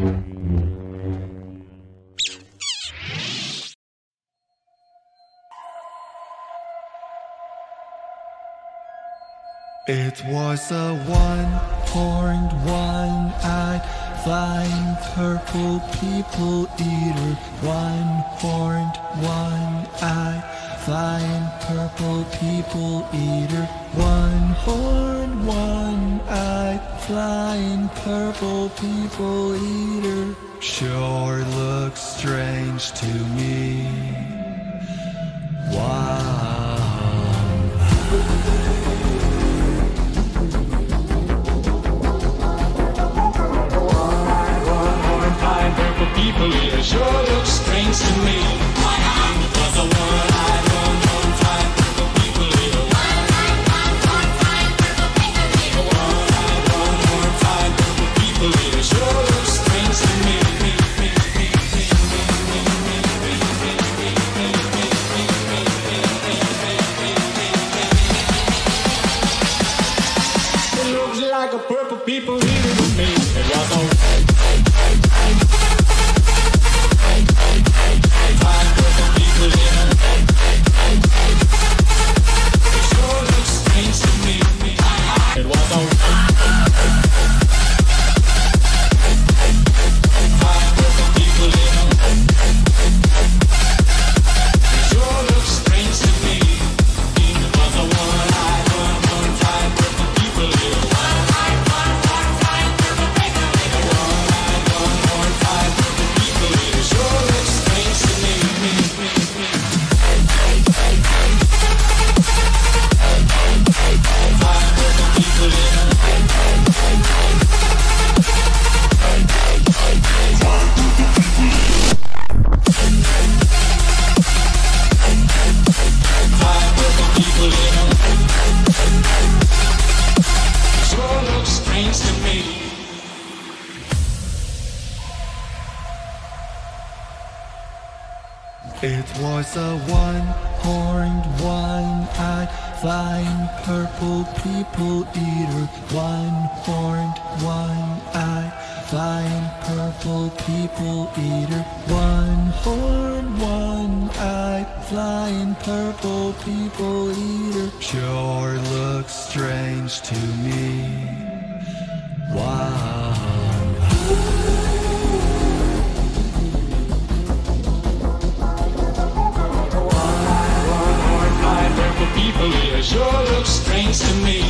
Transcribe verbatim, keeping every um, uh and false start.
It was a one-horned, one-eyed, flying purple people eater. One-horned, one-eyed, flying purple people eater. One-horned, one-eyed, flying purple people eater. Sure looks strange to me. Wow. People here sure look strange to me. It was a one-eyed, one-horned, purple people here. One-eyed, one-horned, purple people here. One-eyed, one-horned, purple people here sure look strange to me. It looks like a purple people eater to me. It was a It was a one-horned, one-eyed, flying purple people eater. One-horned, one-eyed, flying purple people eater. One-horned, one-eyed, flying purple people eater. Sure looks strange to me. Wow. People here sure look strange to me.